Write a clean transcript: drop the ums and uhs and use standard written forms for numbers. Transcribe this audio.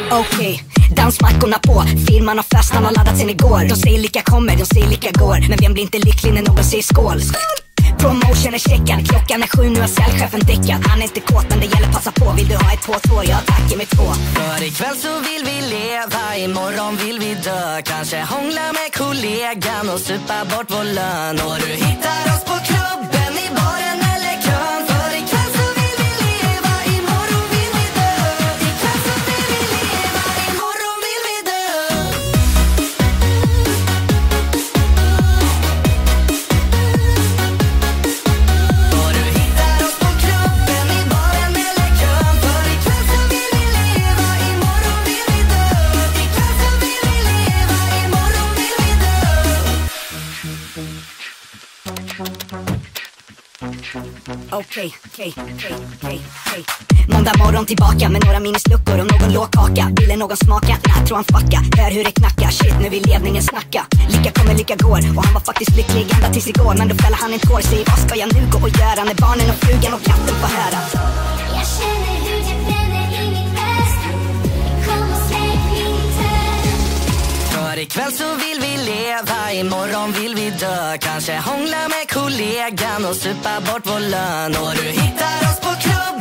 Okej, dansmackorna på, firman och festen har laddat sen igår. De säger lika kommer, de säger lika går. Men vem blir inte lycklig när någon säger skål? Promotion är checkad, klockan är 7, nu har säljchefen däckat. Han är inte kåt men det gäller passa på. Vill du ha ett påtår? Jag tackar med 2. För ikväll så vill vi leva, imorgon vill vi dö. Kanske hångla med kollegan och supa bort vår lön. Och du hittar oss på klubben, i baren eller kön. För ikväll så vill vi leva, imorgon vill vi dö. Ikväll så vill vi leva, imorgon vill vi dö. Och du hittar oss på klubben, i baren eller kön. För ikväll så vill vi leva, imorgon vill vi dö. Ikväll så vill vi leva, imorgon vill vi dö. Okej. Måndag morgon tillbaka med några minisluckor och någon lågkaka. Ville någon smaka? Nej, tror han fucka. Hör hur det knackar, shit nu vill ledningen snacka. Lika kommer, lika går. Och han var faktiskt lycklig ända tills igår. Men då fäller han en tår. Säger vad ska jag nu gå och göra när barnen och frugan och katten får höra? Jag känner hur det bränner i mitt bröst. Kom och släck min törst. För ikväll så vill vi leva, imorgon vill vi dö. Kanske hångla med kollegan och supa bort vår lön. Och du hittar oss på klubben.